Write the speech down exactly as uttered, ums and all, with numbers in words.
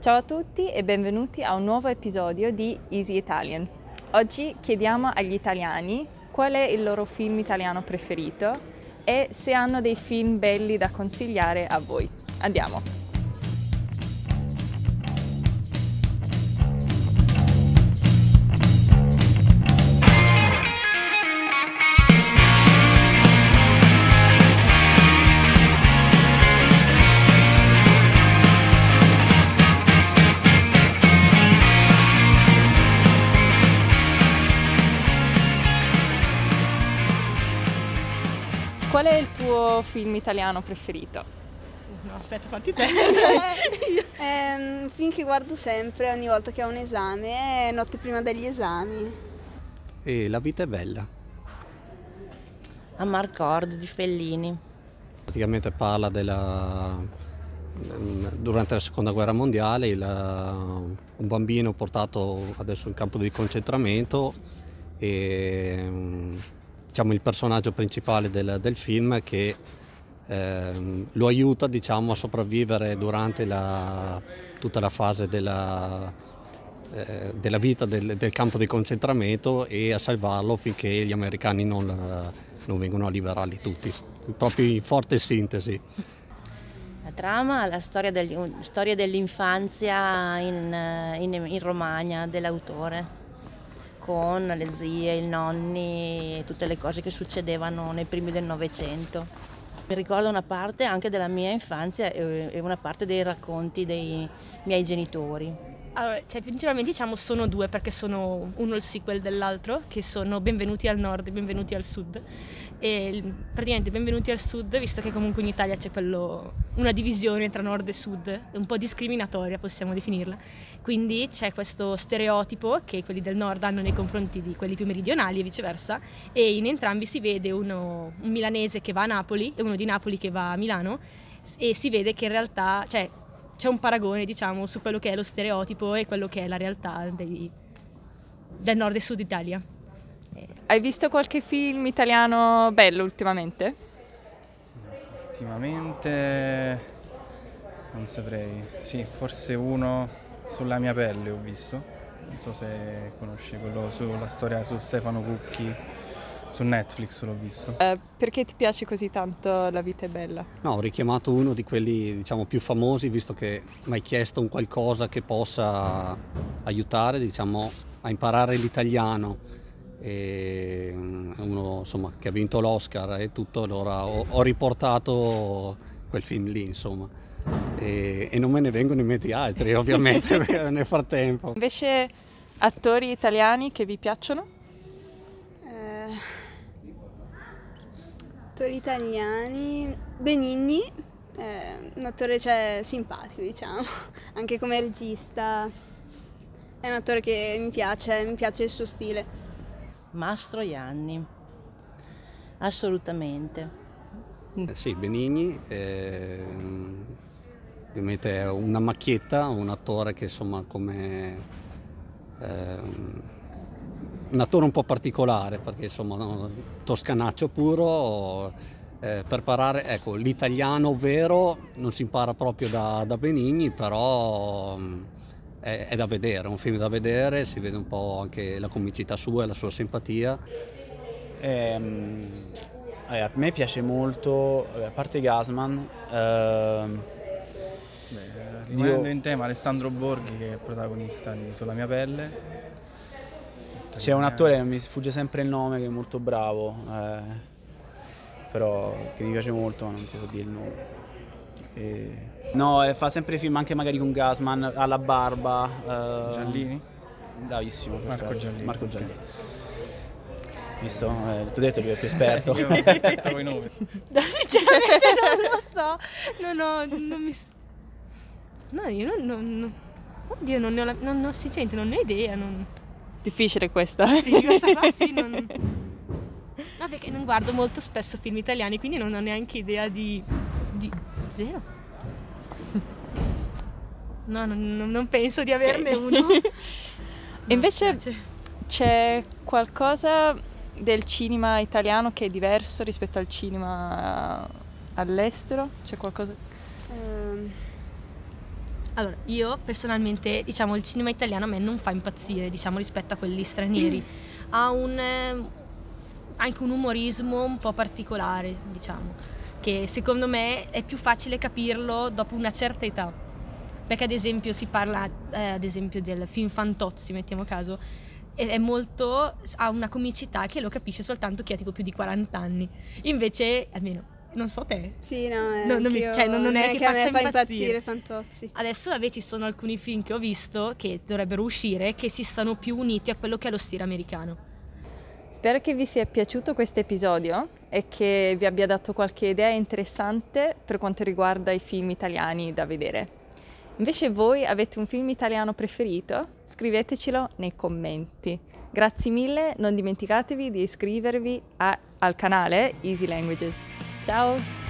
Ciao a tutti e benvenuti a un nuovo episodio di Easy Italian. Oggi chiediamo agli italiani qual è il loro film italiano preferito e se hanno dei film belli da consigliare a voi. Andiamo! Qual è il tuo film italiano preferito? No, aspetta, fatti te. È un film che guardo sempre ogni volta che ho un esame, è Notte prima degli esami. E La vita è bella. Amarcord di Fellini. Praticamente parla della durante la seconda guerra mondiale il, un bambino portato adesso in campo di concentramento e diciamo il personaggio principale del, del film che eh, lo aiuta diciamo a sopravvivere durante la, tutta la fase della, eh, della vita del, del campo di concentramento e a salvarlo finché gli americani non, non vengono a liberarli tutti, proprio in forte sintesi. La trama, la storia, degli, storia dell'infanzia in, in, in Romagna dell'autore, con le zie, i nonni e tutte le cose che succedevano nei primi del Novecento. Mi ricordo una parte anche della mia infanzia e una parte dei racconti dei miei genitori. Allora, cioè, principalmente diciamo sono due perché sono uno il sequel dell'altro, che sono Benvenuti al Nord e Benvenuti al Sud. E praticamente Benvenuti al Sud, visto che comunque in Italia c'è quello, una divisione tra Nord e Sud, un po' discriminatoria possiamo definirla, quindi c'è questo stereotipo che quelli del Nord hanno nei confronti di quelli più meridionali e viceversa, e in entrambi si vede uno, un milanese che va a Napoli e uno di Napoli che va a Milano, e si vede che in realtà cioè, c'è un paragone diciamo su quello che è lo stereotipo e quello che è la realtà dei, del Nord e Sud Italia. Hai visto qualche film italiano bello ultimamente? Ultimamente non saprei, sì, forse uno sulla mia pelle ho visto, non so se conosci quello sulla storia su Stefano Cucchi, su Netflix l'ho visto. Uh, perché ti piace così tanto La vita è bella? No, ho richiamato uno di quelli diciamo più famosi visto che mi hai chiesto un qualcosa che possa aiutare diciamo a imparare l'italiano. E uno insomma che ha vinto l'Oscar e tutto, allora ho, ho riportato quel film lì insomma e, e non me ne vengono in mente altri ovviamente nel frattempo. Invece attori italiani che vi piacciono? Eh, attori italiani, Benigni, è un attore cioè, simpatico diciamo, anche come regista, è un attore che mi piace, mi piace il suo stile. Mastroianni, assolutamente. Eh sì, Benigni, eh, ovviamente è una macchietta, un attore che insomma come eh, un attore un po' particolare perché insomma no, toscanaccio puro, eh, per parlare, ecco, l'italiano vero non si impara proprio da, da Benigni, però È, è da vedere, è un film da vedere, si vede un po' anche la comicità sua e la sua simpatia. Ehm, eh, a me piace molto, a parte Gasman, ehm, Beh, rimanendo io... in tema Alessandro Borghi che è protagonista di Sulla mia pelle. C'è un attore, mi sfugge sempre il nome, che è molto bravo, eh, però che mi piace molto ma non ti so dire il nome. E... No, fa sempre film anche magari con Gasman, alla barba. Uh, Giallini? Bravissimo, Marco Giallini. Marco Giallini. Visto? Eh, ti ho detto lui è più esperto. Io non aspettavo i nomi. No, sinceramente non lo so, non ho, non mi... No, io non... non oddio, non ne ho, la, non, non si sente, non ne ho idea, non... Difficile questa. Sì, questa qua sì, non... No, perché non guardo molto spesso film italiani, quindi non ho neanche idea di... di... zero. No, non, non penso di averne okay. uno. E invece c'è qualcosa del cinema italiano che è diverso rispetto al cinema all'estero? C'è qualcosa? Um, Allora, io personalmente, diciamo, il cinema italiano a me non fa impazzire, diciamo, rispetto a quelli stranieri. Ha un, eh, anche un umorismo un po' particolare, diciamo, che secondo me è più facile capirlo dopo una certa età. Perché ad esempio si parla, eh, ad esempio del film Fantozzi, mettiamo caso, e è molto, ha una comicità che lo capisce soltanto chi ha tipo più di quaranta anni. Invece, almeno, non so te. Sì, no, è No, non mi- cioè, non- non è che a me faccia fa impazzire. impazzire Fantozzi. Adesso invece ci sono alcuni film che ho visto che dovrebbero uscire che si stanno più uniti a quello che è lo stile americano. Spero che vi sia piaciuto questo episodio e che vi abbia dato qualche idea interessante per quanto riguarda i film italiani da vedere. Invece voi avete un film italiano preferito? Scrivetecelo nei commenti. Grazie mille, non dimenticatevi di iscrivervi a- al canale Easy Languages. Ciao!